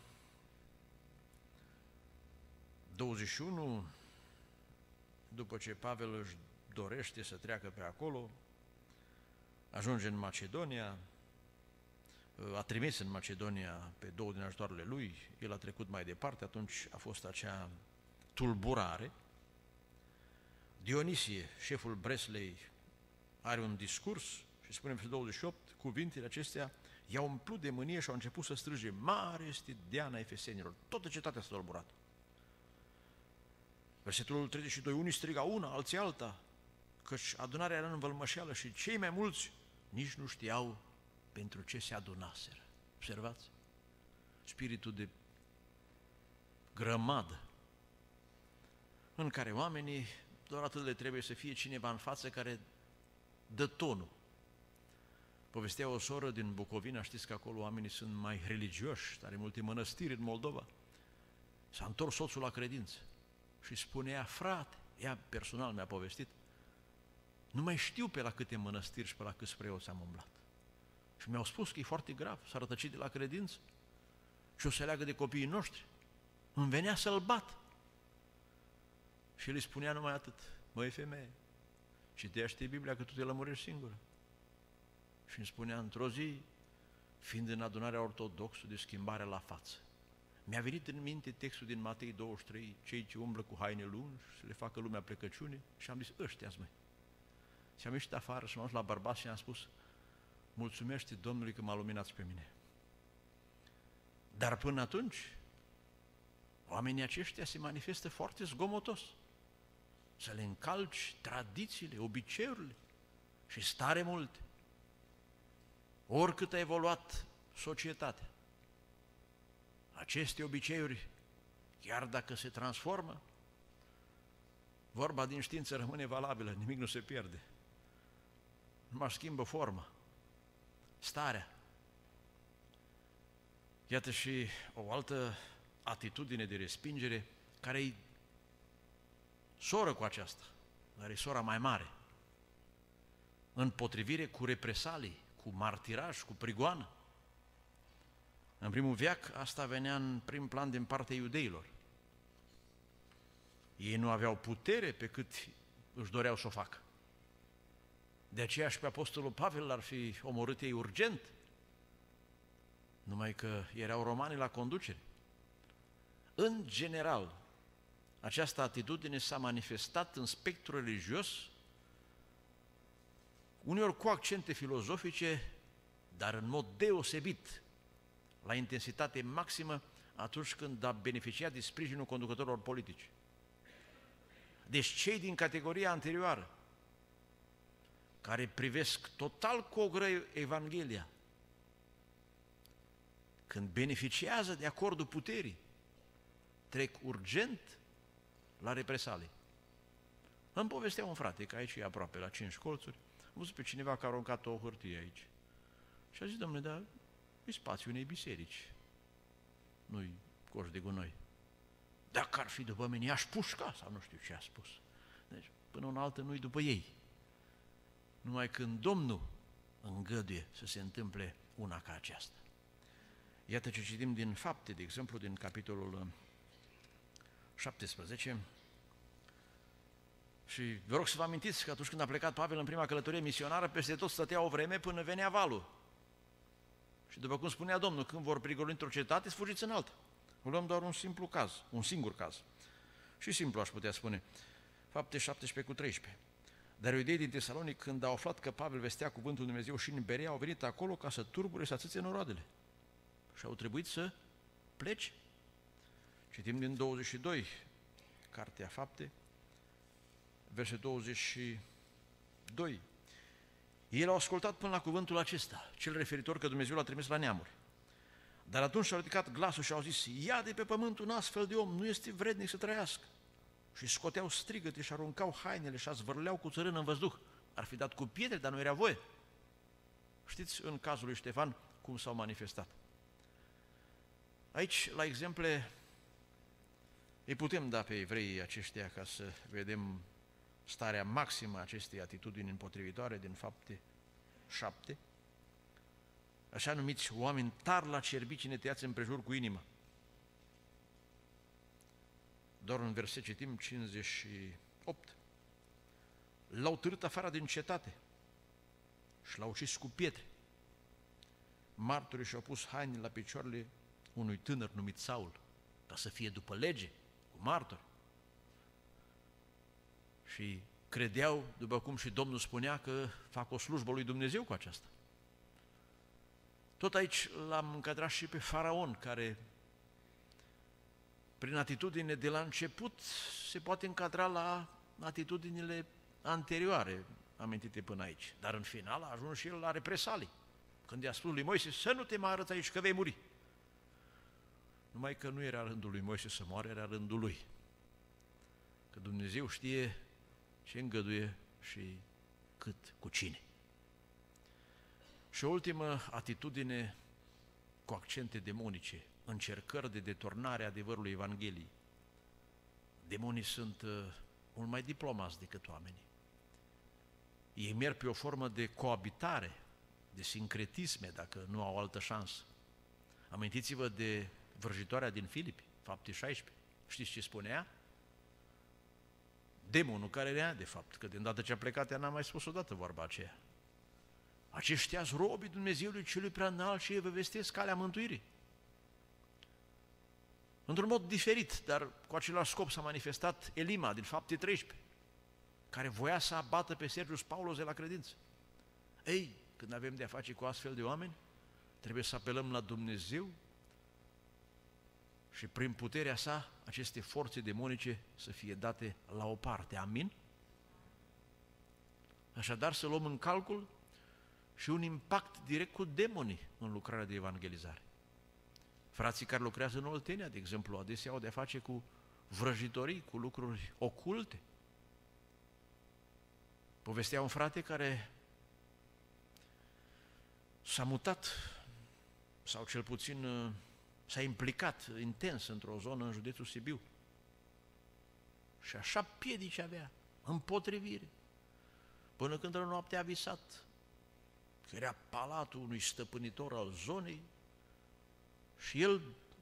21, după ce Pavel își dorește să treacă pe acolo, ajunge în Macedonia, a trimis în Macedonia pe două din ajutoarele lui, el a trecut mai departe, atunci a fost acea tulburare. Dionisie, șeful Breslei, are un discurs și spune în versetul 28, cuvintele acestea i-au umplut de mânie și au început să strige, mare este Diana efesenilor, toată cetatea s-a tulburat. Versetul 32, unii striga una, alții alta, căci adunarea era în vălmășeală și cei mai mulți nici nu știau pentru ce se adunaseră. Observați? Spiritul de grămadă în care oamenii doar atât le trebuie să fie cineva în față care dă tonul. Povestea o soră din Bucovina, știți că acolo oamenii sunt mai religioși, are multe mănăstiri în Moldova. S-a întors soțul la credință și spunea, frate, ea personal mi-a povestit, nu mai știu pe la câte mănăstiri și pe la câți preoți am umblat. Și mi-au spus că e foarte grav, s-a rătăcit de la credință și o să leagă de copiii noștri. Îmi venea să-l bat. Și îi spunea numai atât, măi femeie, citește Biblia că tu te lămurești singură. Și îmi spunea, într-o zi, fiind în adunarea ortodoxă de schimbare la față, mi-a venit în minte textul din Matei 23, cei ce umblă cu haine lungi, să le facă lumea plecăciune, și am zis, ăștia-s măi. Și am ieșit afară și m-am dus la bărbat și am spus, mulțumește Domnului că m-a luminat pe mine. Dar până atunci, oamenii aceștia se manifestă foarte zgomotos. Să le încalci tradițiile, obiceiurile și stare multe. Oricât a evoluat societatea, aceste obiceiuri chiar dacă se transformă, vorba din știință rămâne valabilă, nimic nu se pierde. Numai schimbă forma, starea. Iată și o altă atitudine de respingere care e soră cu aceasta, dar e sora mai mare. Împotrivire cu represalii, cu martiraj, cu prigoană. În primul veac, asta venea în prim plan din partea iudeilor. Ei nu aveau putere pe cât își doreau să o facă. De aceea și pe Apostolul Pavel l-ar fi omorât ei urgent, numai că erau romani la conducere. În general, această atitudine s-a manifestat în spectrul religios, uneori cu accente filozofice, dar în mod deosebit, la intensitate maximă, atunci când a beneficiat de sprijinul conducătorilor politici. Deci cei din categoria anterioară, care privesc total cu ogră Evanghelia, când beneficiază de acordul puterii, trec urgent la represalii. Îmi povestea un frate, că aici e aproape, la 5 colțuri, am văzut pe cineva care a aruncat o hârtie aici. Și a zis, dom'le, dar e spațiul unei biserici, nu-i coș de gunoi. Dacă ar fi după mine, i-aș pușca, sau nu știu ce a spus. Deci, până una altă, nu-i după ei. Numai când Domnul îngăduie să se întâmple una ca aceasta. Iată ce citim din Fapte, de exemplu, din capitolul 17. Și vă rog să vă amintiți că atunci când a plecat Pavel în prima călătorie misionară, peste tot stătea o vreme până venea valul. Și după cum spunea Domnul, când vor prigoni într-o cetate, fugiți în alta. Luăm doar un simplu caz, un singur caz. Și simplu aș putea spune. Fapte 17:13. Dar iudeii din Tesalonic, când au aflat că Pavel vestea cuvântul Lui Dumnezeu și în Berea, au venit acolo ca să turbure și să atâțe noroadele. Și au trebuit să plece. Citim din 22, Cartea Fapte, versetul 22. Ei l-au ascultat până la cuvântul acesta, cel referitor că Dumnezeu l-a trimis la neamuri. Dar atunci și-au ridicat glasul și au zis, ia de pe pământ un astfel de om, nu este vrednic să trăiască. Și scoteau strigăte și aruncau hainele și zvârleau cu țărână în văzduh. Ar fi dat cu pietre, dar nu era voie. Știți în cazul lui Ștefan cum s-au manifestat. Aici, la exemple, îi putem da pe evreii aceștia ca să vedem starea maximă a acestei atitudini împotrivitoare din Fapte 7. Așa numiți oameni tari la cerbici neteați împrejur cu inima. Doar în verset citim 58. L-au târât afară din cetate și l-au ucis cu pietre. Martorii și-au pus haine la picioarele unui tânăr numit Saul, ca să fie după lege, cu martori. Și credeau, după cum și Domnul spunea, că fac o slujbă lui Dumnezeu cu aceasta. Tot aici l-am încadrat și pe Faraon, care prin atitudine de la început se poate încadra la atitudinile anterioare amintite până aici. Dar în final a ajuns și el la represalii. Când i-a spus lui Moise, să nu te mai arăți aici că vei muri. Numai că nu era rândul lui Moise să moară, era rândul lui. Că Dumnezeu știe ce îngăduie și cât, cu cine. Și o ultimă atitudine cu accente demonice, încercări de deturnare a adevărului Evangheliei. Demonii sunt mult mai diplomați decât oamenii. Ei merg pe o formă de coabitare, de sincretisme, dacă nu au altă șansă. Amintiți-vă de vrăjitoarea din Filipi, Fapte 16. Știți ce spunea? Demonul care era, de fapt, că de îndată ce a plecat, ea n-a mai spus odată vorba aceea. Aceștia-s robii Dumnezeului celui prea înalt și ei vă vestesc calea mântuirii. Într-un mod diferit, dar cu același scop s-a manifestat Elima din Fapte 13, care voia să abată pe Sergius Paulos de la credință. Ei, când avem de-a face cu astfel de oameni, trebuie să apelăm la Dumnezeu și prin puterea sa aceste forțe demonice să fie date la o parte. Amin? Așadar să luăm în calcul și un impact direct cu demonii în lucrarea de evangelizare. Frații care lucrează în Oltenia, de exemplu, adesea au de-a face cu vrăjitorii, cu lucruri oculte. Povestea un frate care s-a mutat, sau cel puțin s-a implicat intens într-o zonă în județul Sibiu. Și așa piedici avea, împotrivire, până când în noapte a visat că era palatul unui stăpânitor al zonei și el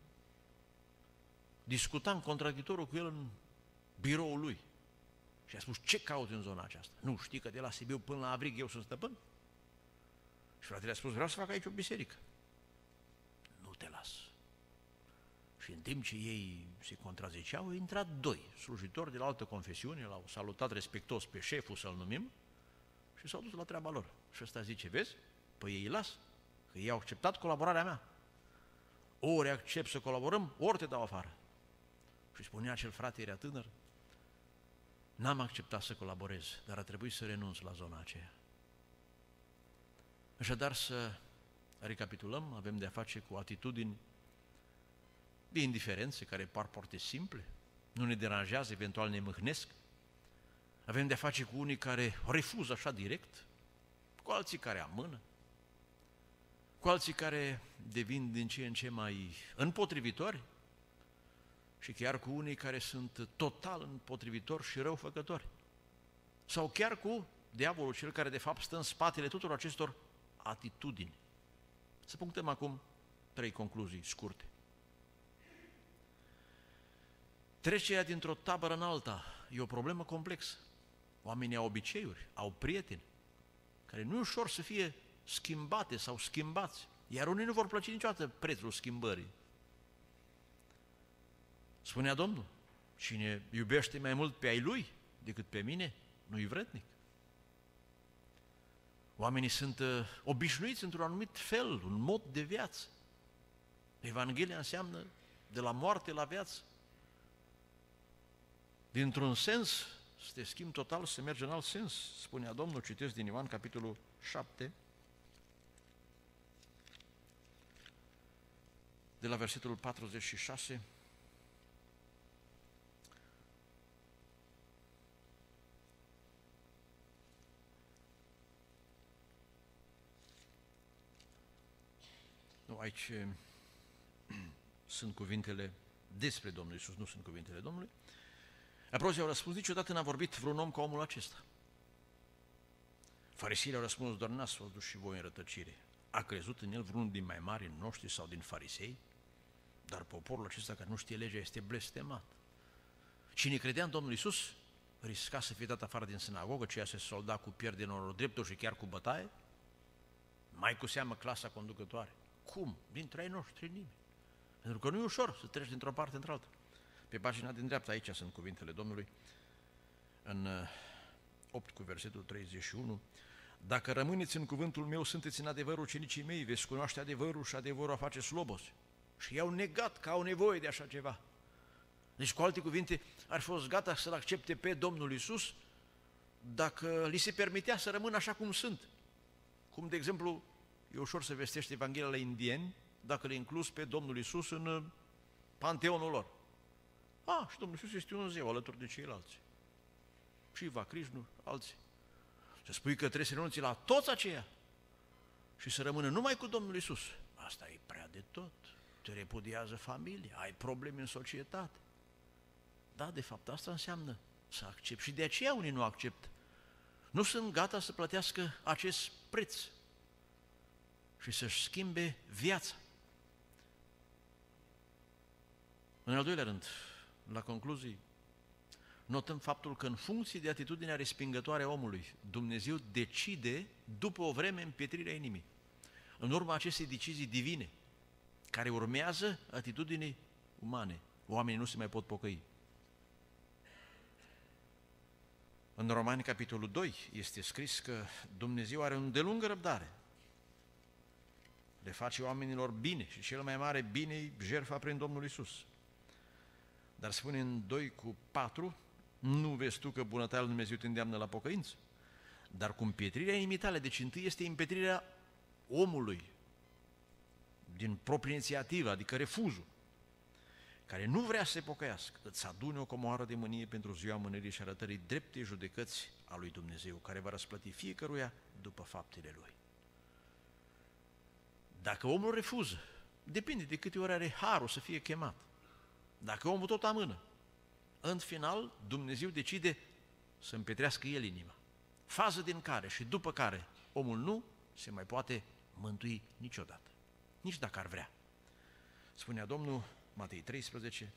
discuta în contradictorul cu el în biroul lui. Și a spus: ce cauți în zona aceasta? Nu știi că de la Sibiu până la Avrig eu sunt stăpân? Și fratele a spus: vreau să fac aici o biserică. Nu te las. Și în timp ce ei se contraziceau, au intrat doi slujitori de la altă confesiune, l-au salutat respectos pe șeful, să-l numim, și s-au dus la treaba lor. Și ăsta zice: vezi, păi ei las, că ei au acceptat colaborarea mea. Ori accept să colaborăm, ori te dau afară. Și spunea acel frate, era tânăr: n-am acceptat să colaborez, dar a trebuit să renunț la zona aceea. Așadar, să recapitulăm, avem de-a face cu atitudini de indiferențe care par foarte simple, nu ne deranjează, eventual ne mâhnesc. Avem de-a face cu unii care refuză așa direct, cu alții care amână, cu alții care devin din ce în ce mai împotrivitori și chiar cu unii care sunt total împotrivitori și răufăcători. Sau chiar cu diavolul, cel care de fapt stă în spatele tuturor acestor atitudini. Să punctăm acum 3 concluzii scurte. Trecerea dintr-o tabără în alta e o problemă complexă. Oamenii au obiceiuri, au prieteni, care nu e ușor să fie schimbate sau schimbați, iar unii nu vor plăci niciodată prețul schimbării. Spunea Domnul: cine iubește mai mult pe ai lui decât pe mine, nu-i vrednic. Oamenii sunt obișnuiți într-un anumit fel, un mod de viață. Evanghelia înseamnă de la moarte la viață. Dintr-un sens, să te schimbi total, să mergi în alt sens, spunea Domnul. Citesc din Ioan, capitolul 7, de la versetul 46. Nu, aici sunt cuvintele despre Domnul Iisus, nu sunt cuvintele Domnului. Aprozi au răspuns: niciodată n-a vorbit vreun om ca omul acesta. Fariseii au răspuns: doar n-ați fost duși și voi în rătăcire. A crezut în el vreunul din mai mari noștri sau din farisei? Dar poporul acesta care nu știe legea este blestemat. Cine credea în Domnul Iisus risca să fie dat afară din sinagogă, ceea se solda cu pierdere unor drepturi și chiar cu bătaie, mai cu seamă clasa conducătoare. Cum? Dintre ai noștri nimeni. Pentru că nu e ușor să treci dintr-o parte într-alta. Pe pagina din dreapta, aici sunt cuvintele Domnului, în 8 cu versetul 31. Dacă rămâneți în cuvântul meu, sunteți în adevăr ucenicii mei, veți cunoaște adevărul și adevărul a face slobos. Și i-au negat că au nevoie de așa ceva. Deci, cu alte cuvinte, ar fi fost gata să-L accepte pe Domnul Iisus dacă li se permitea să rămână așa cum sunt. Cum, de exemplu, e ușor să vestești Evanghelia la indieni dacă le inclus pe Domnul Iisus în panteonul lor. Și Domnul Iisus este un zeu alături de ceilalți. Și Va Crișnu, alții. Să spui că trebuie să renunți la toți aceia și să rămână numai cu Domnul Iisus. Asta e prea de tot. Te repudiază familia, ai probleme în societate. Da, de fapt, asta înseamnă să accepti. Și de aceea unii nu acceptă. Nu sunt gata să plătească acest preț și să-și schimbe viața. În al doilea rând, la concluzii, notăm faptul că în funcție de atitudinea respingătoare a omului, Dumnezeu decide după o vreme împietrirea inimii. În urma acestei decizii divine, care urmează atitudinii umane, oamenii nu se mai pot pocăi. În Romani, capitolul 2, este scris că Dumnezeu are o îndelungă răbdare. Le face oamenilor bine și cel mai mare bine e jertfa prin Domnul Iisus. Dar spune în 2 cu 4, nu vezi tu că bunătatea lui Dumnezeu te îndeamnă la pocăință? Dar cu împietrirea inimii tale, deci întâi este împietrirea omului. din proprie inițiativă, adică refuzul, care nu vrea să se pocăiască, îți adune o comoară de mânie pentru ziua mânării și arătării dreptei judecăți a lui Dumnezeu, care va răsplăti fiecăruia după faptele lui. Dacă omul refuză, depinde de câte ori are harul să fie chemat. Dacă omul tot amână, în final Dumnezeu decide să împetrească el inima. Fază din care și după care omul nu se mai poate mântui niciodată, nici dacă ar vrea. Spunea Domnul, Matei 13,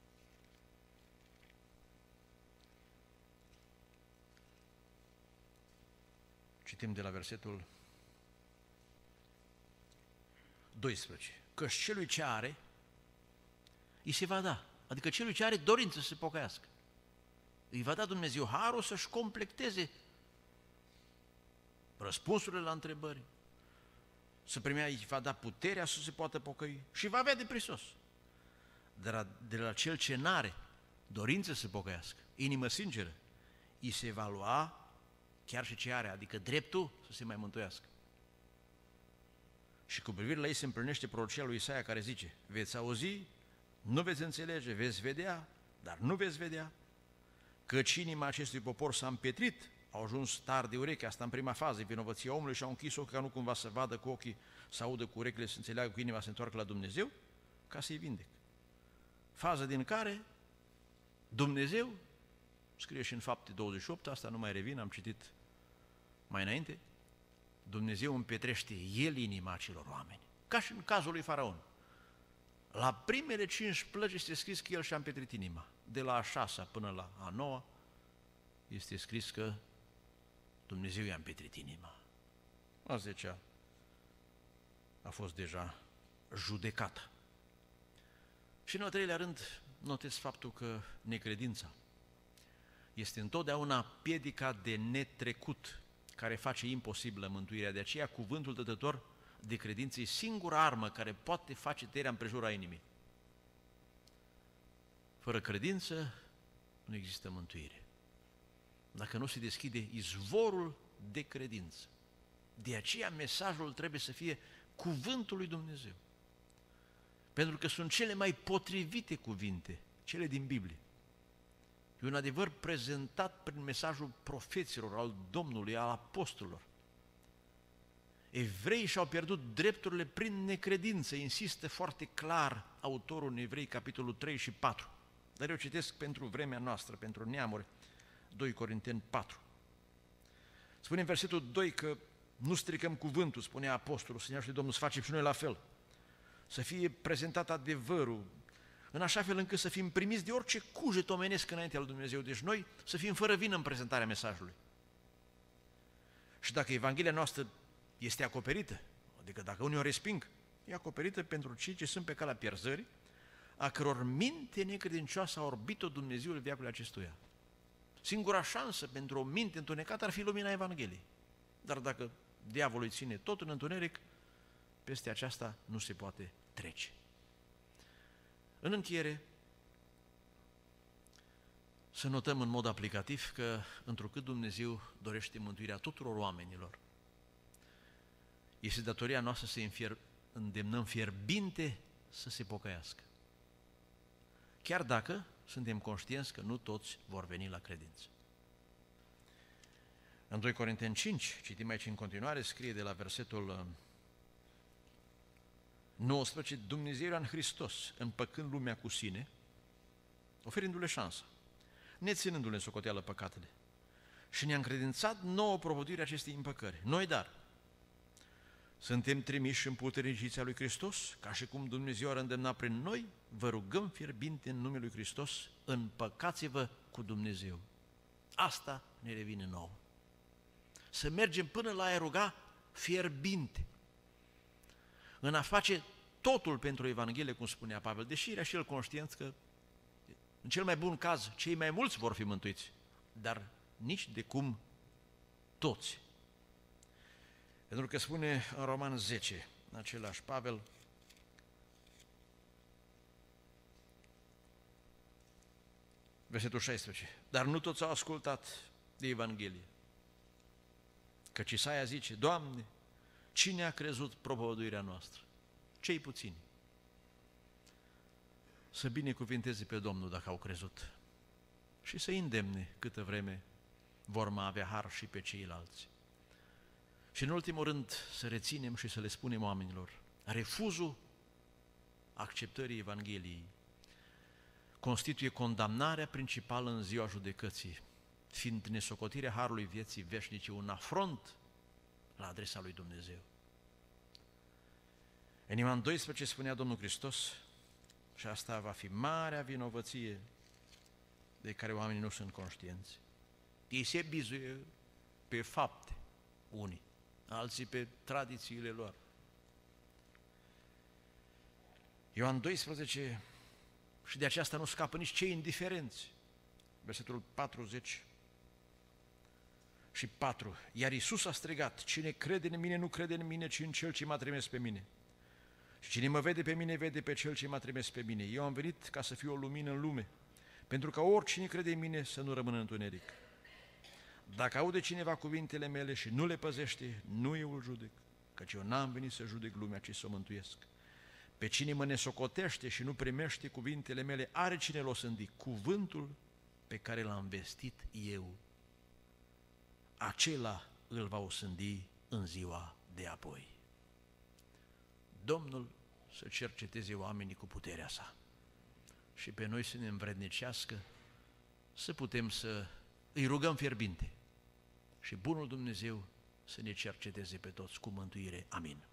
citim de la versetul 12, căci celui ce are, îi se va da, adică celui ce are dorință să se pocăiască. Îi va da Dumnezeu harul să-și completeze răspunsurile la întrebări, să primea, îi va da puterea să se poată pocăi și va avea de prisos. De la cel ce n-are dorință să se pocăiască, inimă sinceră, îi se va lua chiar și ce are, adică dreptul să se mai mântuiască. Și cu privire la ei se împlinește prorocia lui Isaia care zice, veți auzi, nu veți înțelege, veți vedea, dar nu veți vedea, căci inima acestui popor s-a împietrit, au ajuns tari de ureche, asta în prima fază, vinovăția omului, și au închis ochii ca nu cumva să vadă cu ochii, să audă cu urechile, să înțeleagă cu inima, să se întoarcă la Dumnezeu, ca să-i vindec. Fază din care Dumnezeu, scrie și în Fapte 28, asta nu mai revin, am citit mai înainte, Dumnezeu împetrește El inima acelor oameni, ca și în cazul lui Faraon. La primele 5 plăci este scris că El și-a împetrit inima. De la a 6-a până la a 9-a este scris că Dumnezeu i-a împetrit inima. A 10-a a fost deja judecată. Și în al treilea rând, notez faptul că necredința este întotdeauna piedica de netrecut care face imposibilă mântuirea. De aceea cuvântul dătător de credință e singura armă care poate face tăierea împrejura inimii. Fără credință nu există mântuire. Dacă nu se deschide izvorul de credință. De aceea mesajul trebuie să fie cuvântul lui Dumnezeu. Pentru că sunt cele mai potrivite cuvinte, cele din Biblie. E un adevăr prezentat prin mesajul profeților, al Domnului, al apostolilor. Evreii și-au pierdut drepturile prin necredință, insistă foarte clar autorul în Evrei, capitolul 3 și 4. Dar eu citesc pentru vremea noastră, pentru neamuri, 2 Corinteni 4. Spune în versetul 2 că nu stricăm cuvântul, spunea apostolul, să ne ajute Domnul să facem și noi la fel. Să fie prezentat adevărul, în așa fel încât să fim primiți de orice cuget omenesc înaintea lui Dumnezeu. Deci noi să fim fără vină în prezentarea mesajului. Și dacă Evanghelia noastră este acoperită, adică dacă unii o resping, e acoperită pentru cei ce sunt pe calea pierzării, a căror minte necredincioasă a orbit-o Dumnezeul veacului acestuia. Singura șansă pentru o minte întunecată ar fi lumina Evangheliei. Dar dacă diavolul îi ține tot în întuneric, peste aceasta nu se poate trece. În încheiere, să notăm în mod aplicativ că, întrucât Dumnezeu dorește mântuirea tuturor oamenilor, este datoria noastră să îndemnăm fierbinte să se pocăiască. Chiar dacă suntem conștienți că nu toți vor veni la credință. În 2 Corinteni 5, citim aici în continuare, scrie de la versetul 19, Dumnezeu era în Hristos, împăcând lumea cu sine, oferindu-le șansă, neținându-le în socoteală păcatele, și ne-a încredințat nouă propovăduirea acestei împăcări. Noi, dar, suntem trimiși în puternicitatea lui Hristos, ca și cum Dumnezeu ar îndemna prin noi, vă rugăm fierbinte în numele lui Hristos, împăcați-vă cu Dumnezeu. Asta ne revine nouă. Să mergem până la a ruga fierbinte, în a face totul pentru Evanghelie, cum spunea Pavel, deși era și el conștient că, în cel mai bun caz, cei mai mulți vor fi mântuiți, dar nici de cum toți. Pentru că spune în Roman 10, același Pavel, versetul 16, dar nu toți au ascultat de Evanghelie. Căci Isaia zice, Doamne, cine a crezut propovăduirea noastră? cei puțini, să binecuvinteze pe Domnul dacă au crezut și să îndemne câtă vreme vor mai avea har și pe ceilalți. Și în ultimul rând să reținem și să le spunem oamenilor, refuzul acceptării Evangheliei constituie condamnarea principală în ziua judecății, fiind nesocotirea harului vieții veșnice un afront la adresa lui Dumnezeu. În Ioan 12 spunea Domnul Hristos, și asta va fi marea vinovăție de care oamenii nu sunt conștienți. Ei se bizuie pe fapte, unii, alții pe tradițiile lor. Ioan 12, și de aceasta nu scapă nici cei indiferenți. Versetul 44. Iar Iisus a strigat, cine crede în mine, nu crede în mine, ci în Cel ce m-a trimis pe mine. Și cine mă vede pe mine, vede pe Cel ce m-a trimis pe mine. Eu am venit ca să fiu o lumină în lume, pentru ca oricine crede în mine să nu rămână în întuneric. Dacă aude cineva cuvintele mele și nu le păzește, nu eu îl judec, căci eu n-am venit să judec lumea, ci să o mântuiesc. Pe cine mă nesocotește și nu primește cuvintele mele, are cine l-o sândi, cuvântul pe care l-am vestit eu. Acela îl va osândi în ziua de apoi. Domnul să cerceteze oamenii cu puterea sa și pe noi să ne învrednicească, să putem să îi rugăm fierbinte și bunul Dumnezeu să ne cerceteze pe toți cu mântuire. Amin.